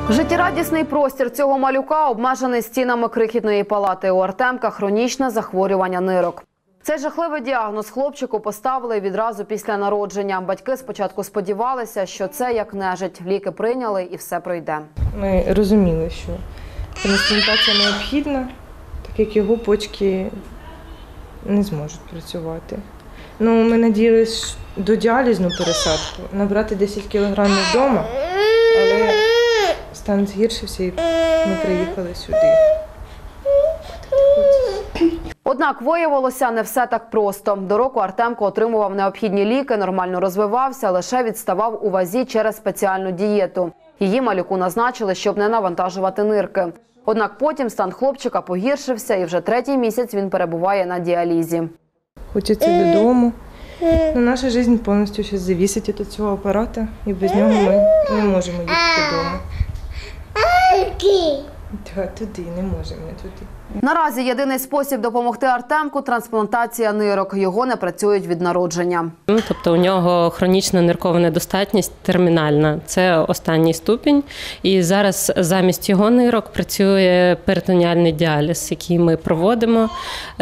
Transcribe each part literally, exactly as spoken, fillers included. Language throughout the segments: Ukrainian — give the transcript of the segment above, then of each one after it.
Життєрадісний простір цього малюка обмежений стінами крихітної палати. У Артемка хронічне захворювання нирок. Цей жахливий діагноз хлопчику поставили відразу після народження. Батьки спочатку сподівалися, що це як нежить. Ліки прийняли і все пройде. Ми розуміли, що трансплантація необхідна, так як його почки не зможуть працювати. Ну, ми надіялися до діалізну пересадку, набрати десять кілограмів вдома, але стан згіршився і ми приїхали сюди. Однак виявилося не все так просто. До року Артемко отримував необхідні ліки, нормально розвивався, лише відставав у вазі через спеціальну дієту. Її малюку назначили, щоб не навантажувати нирки. Однак потім стан хлопчика погіршився і вже третій місяць він перебуває на діалізі. Хочеться додому. Но наша життя повністю зараз залежить від цього апарату, і без нього ми не можемо їхати додому. Так, туди, не можемо туди. Наразі єдиний спосіб допомогти Артемку – трансплантація нирок. Його не працюють від народження. Тобто у нього хронічна ниркова недостатність термінальна. Це останній ступінь. І зараз замість його нирок працює перитоніальний діаліз, який ми проводимо.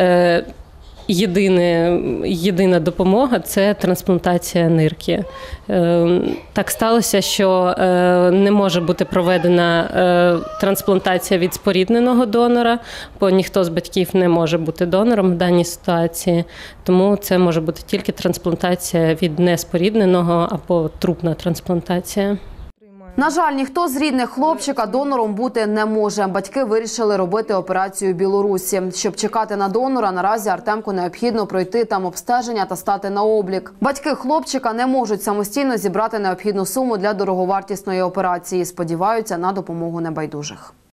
Єдине, єдина допомога – це трансплантація нирки. Так сталося, що не може бути проведена трансплантація від спорідненого донора, бо ніхто з батьків не може бути донором в даній ситуації. Тому це може бути тільки трансплантація від неспорідненого або трупна трансплантація. На жаль, ніхто з рідних хлопчика донором бути не може. Батьки вирішили робити операцію в Білорусі. Щоб чекати на донора, наразі Артемку необхідно пройти там обстеження та стати на облік. Батьки хлопчика не можуть самостійно зібрати необхідну суму для дороговартісної операції. Сподіваються на допомогу небайдужих.